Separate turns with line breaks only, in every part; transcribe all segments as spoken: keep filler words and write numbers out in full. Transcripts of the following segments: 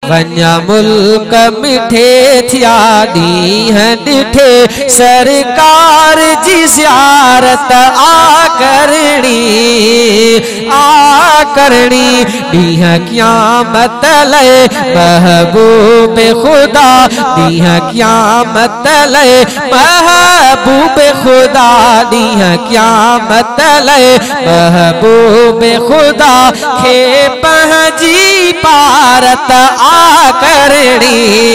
वञा मुल्क मिठे थिया ॾींहं ॾिठे सरकार जी ज़ियारत आ करणी आ करणी ॾींहं क़यामत लए महबूब खुदा ॾींहं क़यामत लए महबूब खुदा ॾींहं क़यामत लए महबूब खुदा खे पंहिंजी पारत आ करणी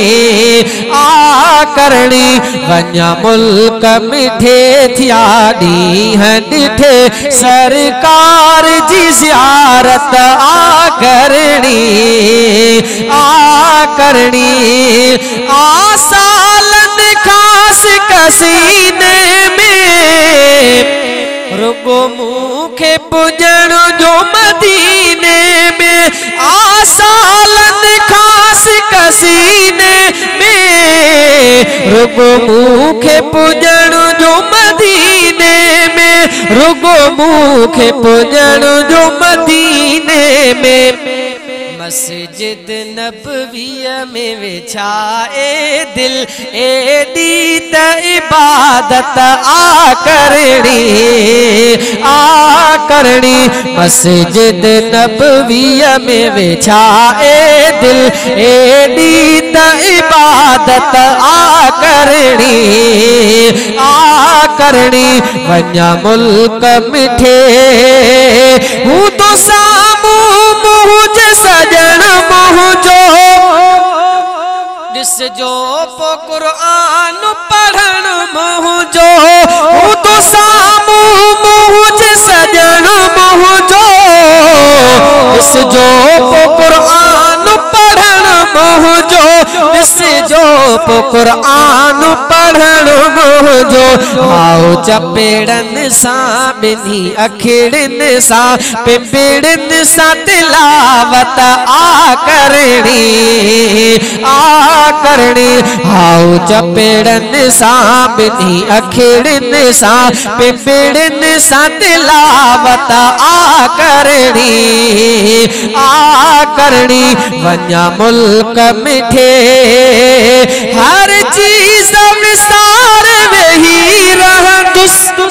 आ करणी वञा मुल्क मिठे थिया ॾींहं ॾिठे सरकार जी ज़ियारत आ करणी आ करणी आ सालन खास कसीने में रुगो मूंखे पुॼण जो मदीने में आ सालन खास कसीने में रुगो मूंखे पुॼण जो मदीने में रुगो मूंखे पुॼण जो मदीने में मस्जिद नबवीअ में वेछाए दिल एडी त इबादत आ करणी आ करणी मस्जिद नबवीअ में वेछाए दिल एडी त इबादत आ करणी आ करणी वञा मुल्क मिठे हूं तो साम्हूं मुंहिंजे सजण मुंहिंजो ॾिसजो पो क़ुरान पढ़ण मुंहिंजो हूं तो साम्हूं मुंहिंजे सजण मुंहिंजो ॾिसजो पो क़ुरान पढ़ण मुंहिंजो ॾिसजो पो क़ुरान पढ़ण मुंहिंजो आओ चपेड़नि सां ॿिन्ही अखिड़ियुनि सां पिंपिड़ियुनि सां तिलावत आ करणी आ करणी आओ चपेड़नि सां ॿिन्ही अखिड़ियुनि सां पिंपिड़ियुनि सां तिलावत आ करणी आ करणी वञा मुल्क मिठे हर चीज़ विसार वेही रहंदुसि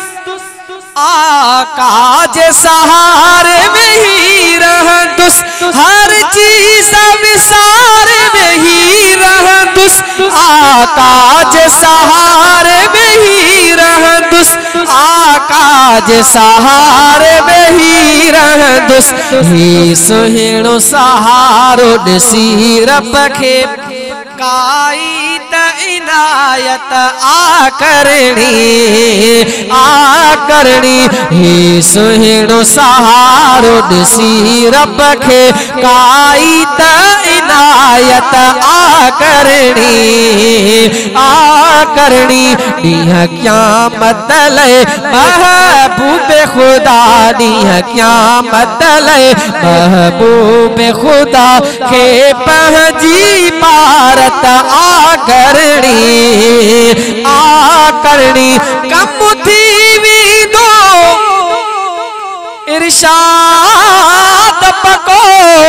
आका जे सहारे वेही रहंदुसि हर चीज़ विसार वेही रहंदुसि आका जे सहारे वेही रहंदुसि आका जे सहारे वेही रहंदुसि ही सुहिणो सहारो ॾिसी रब खे काई त इनायत आ करणी आ करणी ही सुहिणो सहारो ॾिसी रब खे काई त इनायत आ करणी आ करणी ॾींहं क़यामत लए महबूब खुदा ॾींहं क़यामत लए महबूब खुदा खे पंहिंजी पारत आ करणी आ करणी कम थी वेंदो इरशाद पको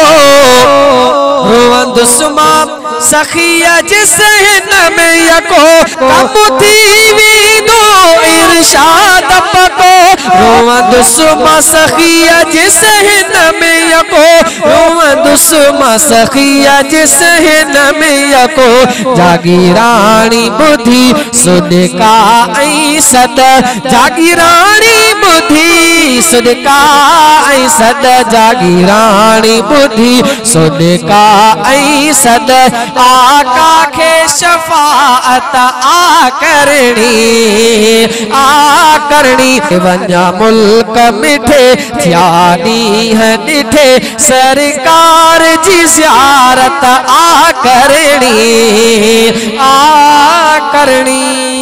रोवंदुसि मां सखिया जिस हिन में यको कम थी वेंदो इरशाद पको रोवंदुसि मां सखिया जिस हिन में यको रोवंदुसि मां सखिया जिस हिन में यको जागीराणी ॿुधी सुॾका ऐं सद जागीराणी ॿुधी सुॾका ऐं सद जागीराणी ॿुधी सुॾका ऐं सद आका खे शफाअत आ करणी आ करणी वञा मुल्क मिठे थिया ॾींहं ॾिठे सरकार जी ज़ियारत आ करणी आ करणी।